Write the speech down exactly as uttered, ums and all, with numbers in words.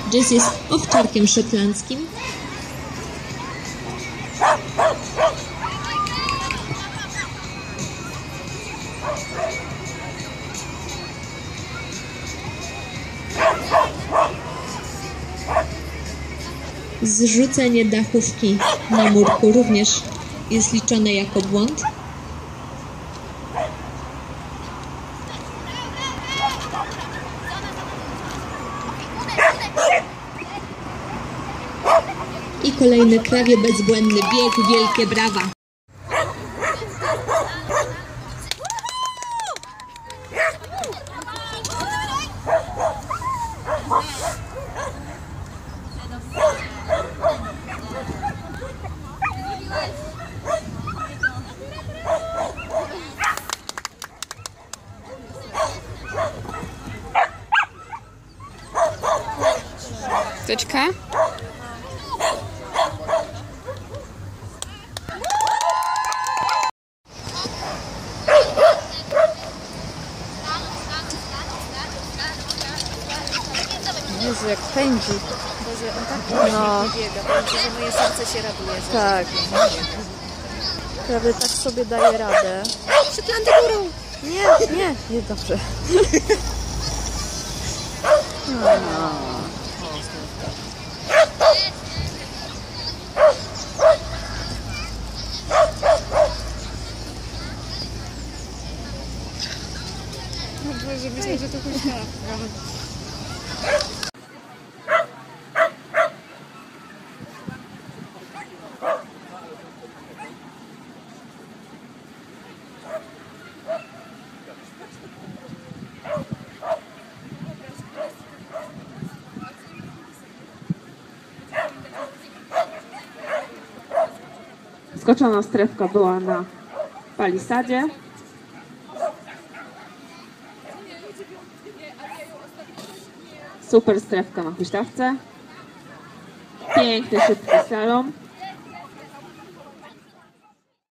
Jess jest owczarkiem szotlandzkim. Zrzucenie dachówki na murku również jest liczone jako błąd. I kolejny prawie bezbłędny bieg, wielkie brawa. Tyczka. Jezu, jak pędzi. Boże, on tak No. biega. Powiem, że moje serce się raduje. Że Tak. Prawie tak sobie daje radę. Szotlandy górą. Nie, nie, nie dobrze. No. Boże, myślę, że to huśtawka. Skoczona strefka była na palisadzie. Super strefka na huśtawce. Piękny, szybki slalom.